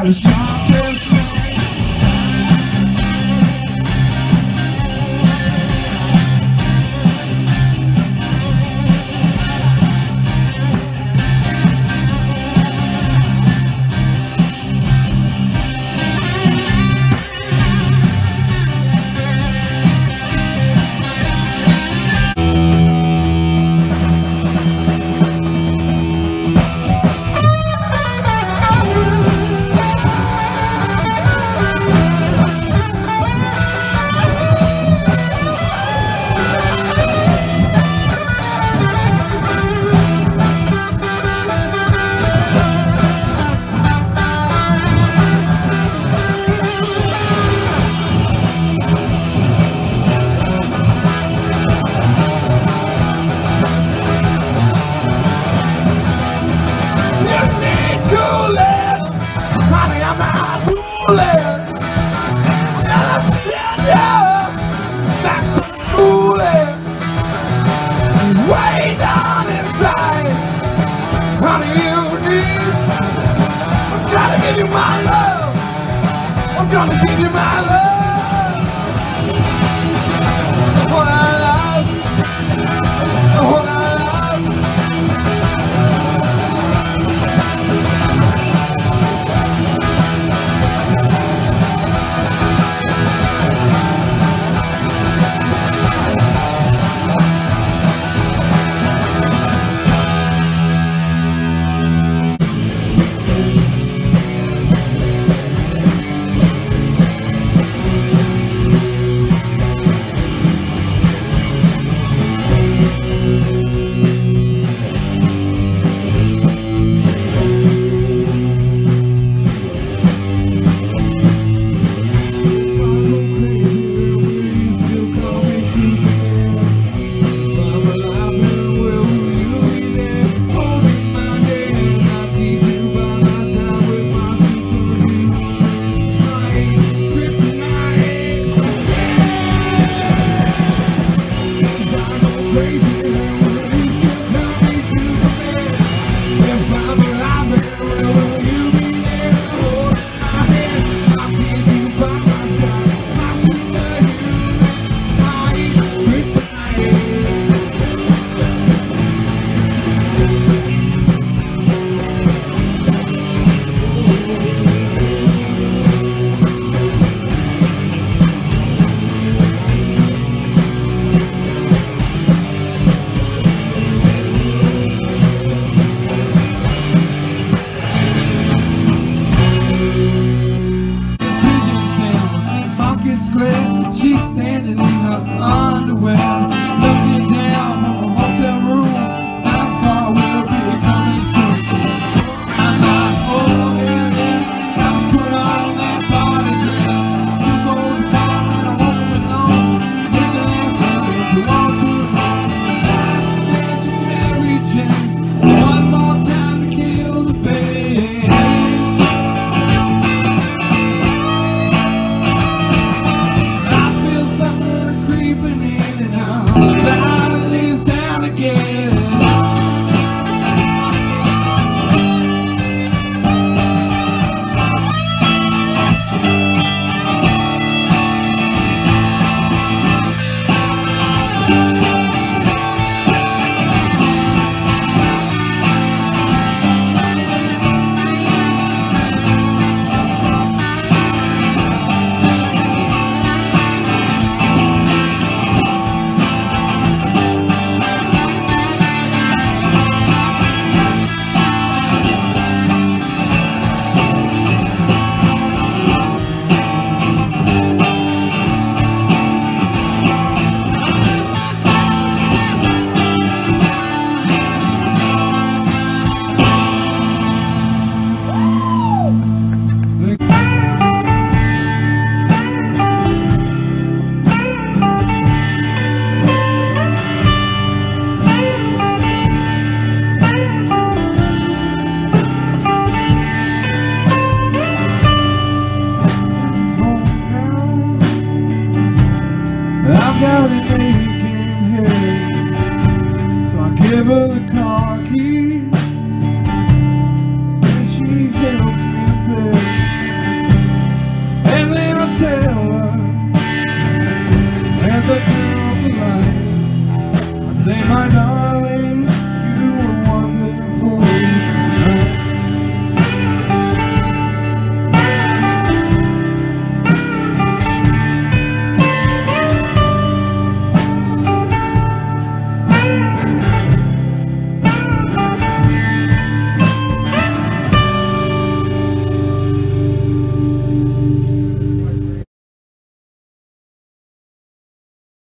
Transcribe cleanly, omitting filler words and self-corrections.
the sharpest man. My love, I'm gonna give you my love. What I love, what I love. She's standing in her underwear, looking down from a hotel room. Not far, we'll be coming soon. I'm not old-headed, I put on that party dress. You go to the bar and I won't be alone. Take the last time that you want to home. Last night you married Jane. One more time to kill the pain. I've got it making hay, so I give her the car keys, and she helps me to bed. lights. I say my darling,